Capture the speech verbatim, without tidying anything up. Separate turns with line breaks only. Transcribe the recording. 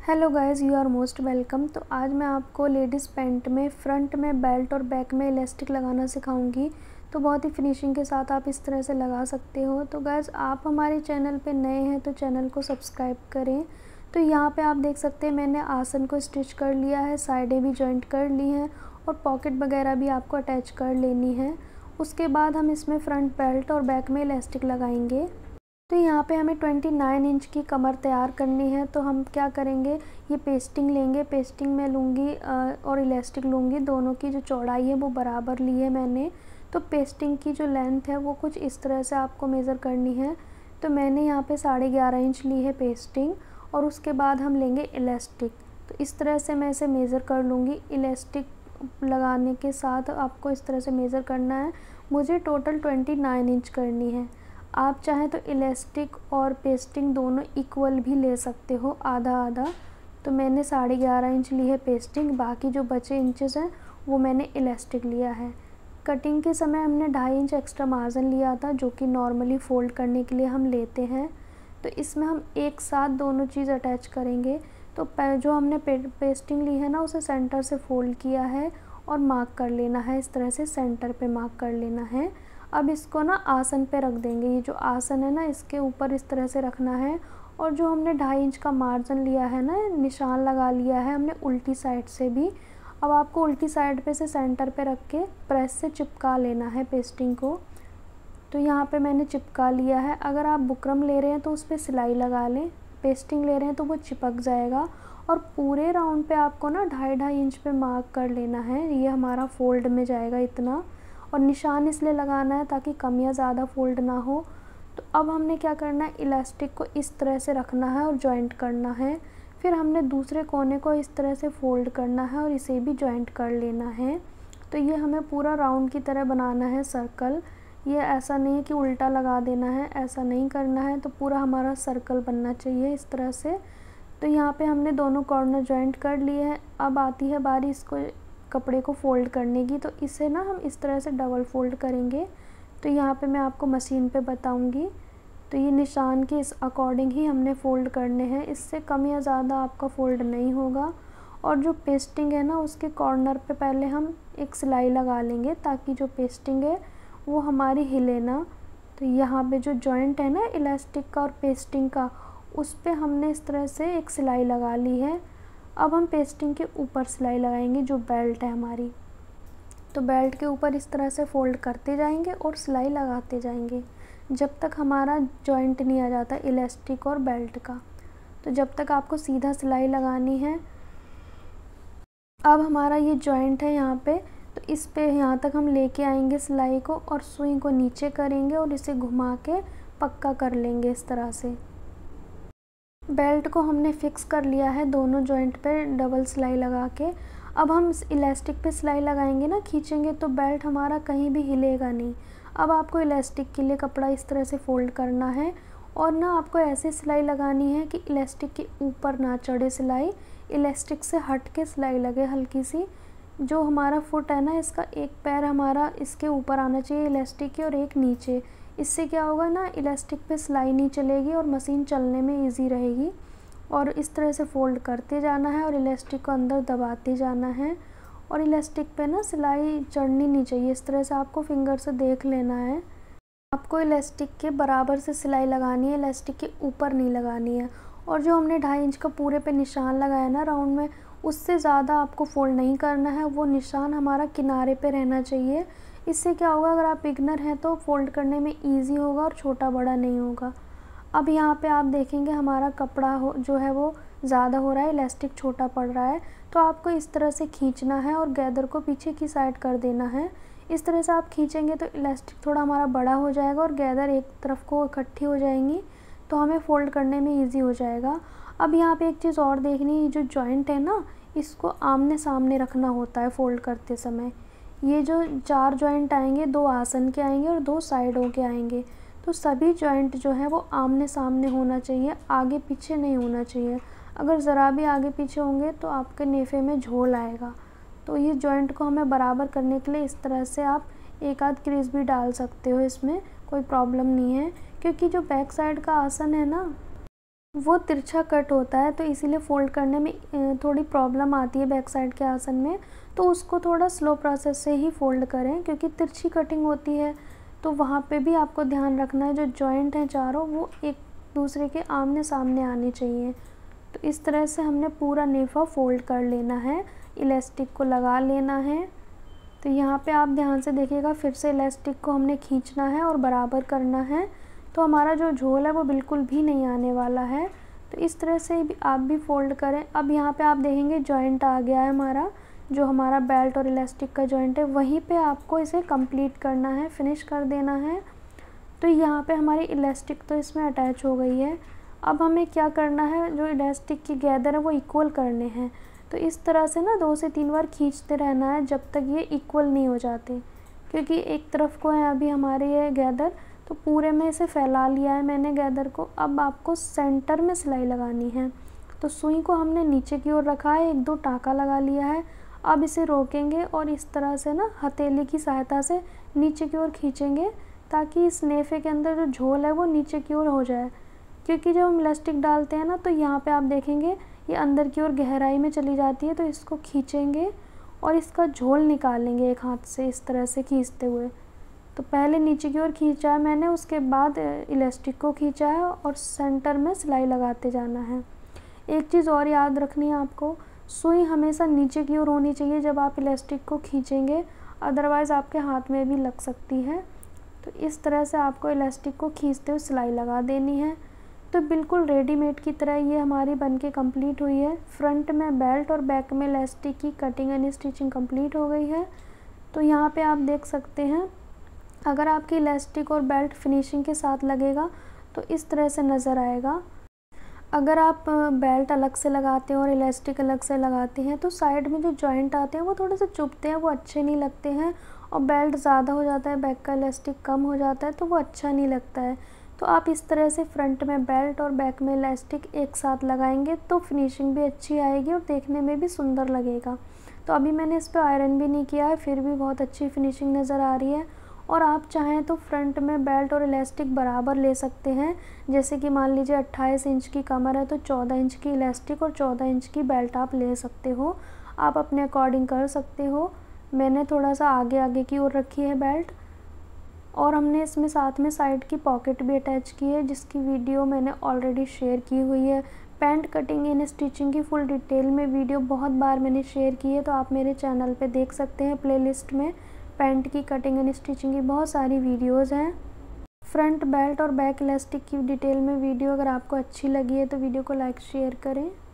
Hello guys, you are most welcome. तो आज मैं आपको लेडीज़ पैंट में फ्रंट में बेल्ट और बैक में इलास्टिक लगाना सिखाऊंगी। तो बहुत ही फिनिशिंग के साथ आप इस तरह से लगा सकते हो। तो गाइस, आप हमारे चैनल पे नए हैं तो चैनल को सब्सक्राइब करें। तो यहाँ पे आप देख सकते हैं मैंने आसन को स्टिच कर लिया है, साइडें भी जॉइंट कर ली हैं और पॉकेट वगैरह भी आपको अटैच कर लेनी है। उसके बाद हम इसमें फ्रंट बेल्ट और बैक में इलास्टिक लगाएंगे। तो यहाँ पे हमें उनतीस इंच की कमर तैयार करनी है। तो हम क्या करेंगे, ये पेस्टिंग लेंगे। पेस्टिंग में लूँगी और इलास्टिक लूँगी, दोनों की जो चौड़ाई है वो बराबर ली है मैंने। तो पेस्टिंग की जो लेंथ है वो कुछ इस तरह से आपको मेज़र करनी है। तो मैंने यहाँ पे साढ़े ग्यारह इंच ली है पेस्टिंग और उसके बाद हम लेंगे इलास्टिक। तो इस तरह से मैं इसे मेज़र कर लूँगी। इलास्टिक लगाने के साथ आपको इस तरह से मेज़र करना है। मुझे टोटल उनतीस इंच करनी है। आप चाहें तो इलास्टिक और पेस्टिंग दोनों इक्वल भी ले सकते हो, आधा आधा। तो मैंने साढ़े ग्यारह इंच ली है पेस्टिंग, बाकी जो बचे इंचेस हैं वो मैंने इलास्टिक लिया है। कटिंग के समय हमने ढाई इंच एक्स्ट्रा मार्जिन लिया था, जो कि नॉर्मली फ़ोल्ड करने के लिए हम लेते हैं। तो इसमें हम एक साथ दोनों चीज़ अटैच करेंगे। तो जो हमने पे, पेस्टिंग ली है ना, उसे सेंटर से फ़ोल्ड किया है और मार्क कर लेना है। इस तरह से सेंटर पे मार्क कर लेना है। अब इसको ना आसन पे रख देंगे। ये जो आसन है ना, इसके ऊपर इस तरह से रखना है। और जो हमने ढाई इंच का मार्जिन लिया है ना, निशान लगा लिया है हमने उल्टी साइड से भी। अब आपको उल्टी साइड पे से सेंटर पे रख के प्रेस से चिपका लेना है पेस्टिंग को। तो यहाँ पे मैंने चिपका लिया है। अगर आप बुकरम ले रहे हैं तो उस पर सिलाई लगा लें, पेस्टिंग ले रहे हैं तो वो चिपक जाएगा। और पूरे राउंड पे आपको ना ढाई ढाई इंच पे मार्क कर लेना है। ये हमारा फोल्ड में जाएगा इतना। और निशान इसलिए लगाना है ताकि कम या ज़्यादा फोल्ड ना हो। तो अब हमने क्या करना है, इलास्टिक को इस तरह से रखना है और जॉइंट करना है। फिर हमने दूसरे कोने को इस तरह से फ़ोल्ड करना है और इसे भी जॉइंट कर लेना है। तो ये हमें पूरा राउंड की तरह बनाना है सर्कल। ये ऐसा नहीं है कि उल्टा लगा देना है, ऐसा नहीं करना है। तो पूरा हमारा सर्कल बनना चाहिए इस तरह से। तो यहाँ पे हमने दोनों कॉर्नर जॉइंट कर लिए हैं। अब आती है बारी इसको कपड़े को फ़ोल्ड करने की। तो इसे ना हम इस तरह से डबल फ़ोल्ड करेंगे। तो यहाँ पे मैं आपको मशीन पे बताऊँगी। तो ये निशान के इस अकॉर्डिंग ही हमने फ़ोल्ड करने हैं, इससे कम या ज़्यादा आपका फ़ोल्ड नहीं होगा। और जो पेस्टिंग है ना, उसके कॉर्नर पे पहले हम एक सिलाई लगा लेंगे ताकि जो पेस्टिंग है वो हमारी हिले ना। तो यहाँ पे जो जॉइंट है ना इलास्टिक का और पेस्टिंग का, उस पर हमने इस तरह से एक सिलाई लगा ली है। अब हम पेस्टिंग के ऊपर सिलाई लगाएंगे, जो बेल्ट है हमारी। तो बेल्ट के ऊपर इस तरह से फ़ोल्ड करते जाएंगे और सिलाई लगाते जाएंगे जब तक हमारा जॉइंट नहीं आ जाता इलास्टिक और बेल्ट का। तो जब तक आपको सीधा सिलाई लगानी है। अब हमारा ये जॉइंट है यहाँ पे, तो इस पे यहाँ तक हम लेके आएंगे सिलाई को और सुई को नीचे करेंगे और इसे घुमा के पक्का कर लेंगे इस तरह से। बेल्ट को हमने फ़िक्स कर लिया है दोनों जॉइंट पे डबल सिलाई लगा के। अब हम इस इलास्टिक पे सिलाई लगाएंगे ना, खींचेंगे तो बेल्ट हमारा कहीं भी हिलेगा नहीं। अब आपको इलास्टिक के लिए कपड़ा इस तरह से फ़ोल्ड करना है और ना आपको ऐसे सिलाई लगानी है कि इलास्टिक के ऊपर ना चढ़े सिलाई, इलास्टिक से हट के सिलाई लगे हल्की सी। जो हमारा फुट है ना, इसका एक पैर हमारा इसके ऊपर आना चाहिए इलास्टिक के और एक नीचे। इससे क्या होगा ना, इलास्टिक पे सिलाई नहीं चलेगी और मशीन चलने में इजी रहेगी। और इस तरह से फ़ोल्ड करते जाना है और इलास्टिक को अंदर दबाते जाना है। और इलास्टिक पे ना सिलाई चढ़नी नहीं चाहिए, इस तरह से आपको फिंगर से देख लेना है। आपको इलास्टिक के बराबर से सिलाई लगानी है, इलास्टिक के ऊपर नहीं लगानी है। और जो हमने ढाई इंच का पूरे पे निशान लगाया ना राउंड में, उससे ज़्यादा आपको फ़ोल्ड नहीं करना है। वो निशान हमारा किनारे पे रहना चाहिए। इससे क्या होगा, अगर आप बिगनर हैं तो फ़ोल्ड करने में इजी होगा और छोटा बड़ा नहीं होगा। अब यहाँ पे आप देखेंगे हमारा कपड़ा हो जो है वो ज़्यादा हो रहा है, इलास्टिक छोटा पड़ रहा है। तो आपको इस तरह से खींचना है और गैदर को पीछे की साइड कर देना है। इस तरह से आप खींचेंगे तो इलास्टिक थोड़ा हमारा बड़ा हो जाएगा और गैदर एक तरफ को इकट्ठी हो जाएंगी, तो हमें फ़ोल्ड करने में ईजी हो जाएगा। अब यहाँ पे एक चीज़ और देखनी है, जो जॉइंट है ना, इसको आमने सामने रखना होता है फ़ोल्ड करते समय। ये जो चार जॉइंट आएंगे, दो आसन के आएंगे और दो साइडों के आएंगे। तो सभी जॉइंट जो है वो आमने सामने होना चाहिए, आगे पीछे नहीं होना चाहिए। अगर ज़रा भी आगे पीछे होंगे तो आपके नेफे में झोल आएगा। तो ये जॉइंट को हमें बराबर करने के लिए इस तरह से आप एक आध क्रीज भी डाल सकते हो, इसमें कोई प्रॉब्लम नहीं है। क्योंकि जो बैक साइड का आसन है ना, वो तिरछा कट होता है, तो इसीलिए फ़ोल्ड करने में थोड़ी प्रॉब्लम आती है बैक साइड के आसन में। तो उसको थोड़ा स्लो प्रोसेस से ही फ़ोल्ड करें, क्योंकि तिरछी कटिंग होती है तो वहाँ पे भी आपको ध्यान रखना है, जो जॉइंट हैं चारों वो एक दूसरे के आमने सामने आने चाहिए। तो इस तरह से हमने पूरा नेफा फ़ोल्ड कर लेना है, इलास्टिक को लगा लेना है। तो यहाँ पे आप ध्यान से देखिएगा, फिर से इलास्टिक को हमने खींचना है और बराबर करना है, तो हमारा जो झोल है वो बिल्कुल भी नहीं आने वाला है। तो इस तरह से भी आप भी फ़ोल्ड करें। अब यहाँ पे आप देखेंगे जॉइंट आ गया है हमारा, जो हमारा बेल्ट और इलास्टिक का जॉइंट है, वहीं पे आपको इसे कंप्लीट करना है, फिनिश कर देना है। तो यहाँ पे हमारी इलास्टिक तो इसमें अटैच हो गई है। अब हमें क्या करना है, जो इलास्टिक की गैदर है वो इक्वल करने हैं। तो इस तरह से ना दो से तीन बार खींचते रहना है जब तक ये इक्वल नहीं हो जाते, क्योंकि एक तरफ को है अभी हमारे ये गैदर, तो पूरे में इसे फैला लिया है मैंने गैदर को। अब आपको सेंटर में सिलाई लगानी है। तो सुई को हमने नीचे की ओर रखा है, एक दो टाँका लगा लिया है। अब इसे रोकेंगे और इस तरह से ना हथेली की सहायता से नीचे की ओर खींचेंगे, ताकि इस नेफे के अंदर जो झोल है वो नीचे की ओर हो जाए। क्योंकि जब हम इलास्टिक डालते हैं ना, तो यहाँ पे आप देखेंगे ये अंदर की ओर गहराई में चली जाती है। तो इसको खींचेंगे और इसका झोल निकालेंगे एक हाथ से, इस तरह से खींचते हुए। तो पहले नीचे की ओर खींचा है मैंने, उसके बाद इलास्टिक को खींचा है और सेंटर में सिलाई लगाते जाना है। एक चीज़ और याद रखनी है आपको, सुई हमेशा नीचे की ओर होनी चाहिए जब आप इलास्टिक को खींचेंगे, अदरवाइज़ आपके हाथ में भी लग सकती है। तो इस तरह से आपको इलास्टिक को खींचते हुए सिलाई लगा देनी है। तो बिल्कुल रेडीमेड की तरह ये हमारी बनके कंप्लीट हुई है। फ्रंट में बेल्ट और बैक में इलास्टिक की कटिंग एंड स्टिचिंग कंप्लीट हो गई है। तो यहाँ पे आप देख सकते हैं, अगर आपकी इलास्टिक और बेल्ट फिनिशिंग के साथ लगेगा तो इस तरह से नज़र आएगा। अगर आप बेल्ट अलग से लगाते हैं और इलास्टिक अलग से लगाते हैं तो साइड में जो जॉइंट आते हैं वो थोड़े से चुभते हैं, वो अच्छे नहीं लगते हैं। और बेल्ट ज़्यादा हो जाता है, बैक का इलास्टिक कम हो जाता है, तो वो अच्छा नहीं लगता है। तो आप इस तरह से फ्रंट में बेल्ट और बैक में इलास्टिक एक साथ लगाएंगे तो फिनिशिंग भी अच्छी आएगी और देखने में भी सुंदर लगेगा। तो अभी मैंने इस पर आयरन भी नहीं किया है, फिर भी बहुत अच्छी फिनिशिंग नज़र आ रही है। और आप चाहें तो फ्रंट में बेल्ट और इलास्टिक बराबर ले सकते हैं। जैसे कि मान लीजिए अट्ठाईस इंच की कमर है तो चौदह इंच की इलास्टिक और चौदह इंच की बेल्ट आप ले सकते हो। आप अपने अकॉर्डिंग कर सकते हो। मैंने थोड़ा सा आगे आगे की ओर रखी है बेल्ट, और हमने इसमें साथ में साइड की पॉकेट भी अटैच की है, जिसकी वीडियो मैंने ऑलरेडी शेयर की हुई है। पैंट कटिंग एंड स्टिचिंग की फुल डिटेल में वीडियो बहुत बार मैंने शेयर की है, तो आप मेरे चैनल पे देख सकते हैं। प्लेलिस्ट में पैंट की कटिंग एंड स्टिचिंग की बहुत सारी वीडियोस हैं। फ्रंट बेल्ट और बैक इलास्टिक की डिटेल में वीडियो अगर आपको अच्छी लगी है तो वीडियो को लाइक शेयर करें।